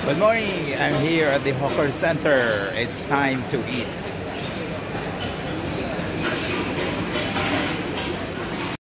Good morning. I'm here at the Hawker Center. It's time to eat.